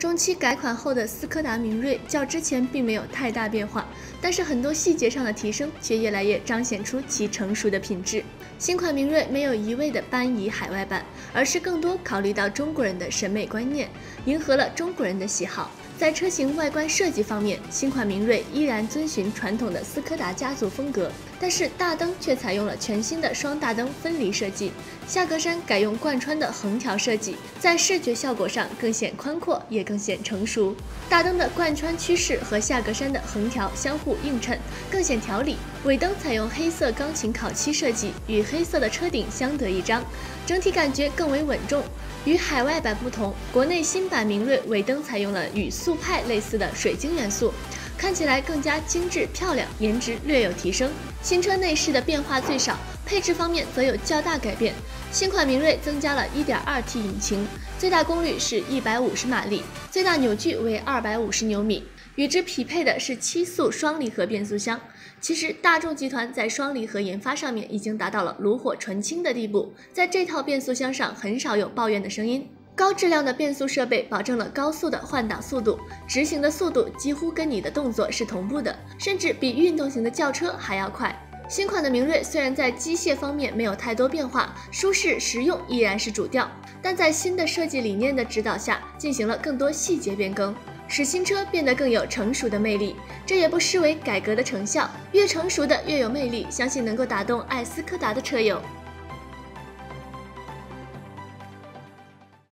中期改款后的斯柯达明锐较之前并没有太大变化，但是很多细节上的提升却越来越彰显出其成熟的品质。新款明锐没有一味的搬移海外版，而是更多考虑到中国人的审美观念，迎合了中国人的喜好。在车型外观设计方面，新款明锐依然遵循传统的斯柯达家族风格，但是大灯却采用了全新的双大灯分离设计，下格栅改用贯穿的横条设计，在视觉效果上更显宽阔，也更显成熟。大灯的贯穿趋势和下格栅的横条相互映衬，更显条理。尾灯采用黑色钢琴烤漆设计，与黑色的车顶相得益彰，整体感觉更为稳重。与海外版不同，国内新版明锐尾灯采用了与速派类似的水晶元素，看起来更加精致漂亮，颜值略有提升。新车内饰的变化最少，配置方面则有较大改变。新款明锐增加了 1.2T 引擎，最大功率是150马力，最大扭矩为250牛米。与之匹配的是7速双离合变速箱。其实大众集团在双离合研发上面已经达到了炉火纯青的地步，在这套变速箱上很少有抱怨的声音。高质量的变速设备保证了高速的换挡速度，执行的速度几乎跟你的动作是同步的，甚至比运动型的轿车还要快。新款的明锐虽然在机械方面没有太多变化，舒适实用依然是主调，但在新的设计理念的指导下，进行了更多细节变更，使新车变得更有成熟的魅力，这也不失为改革的成效。越成熟的越有魅力，相信能够打动爱斯柯达的车友。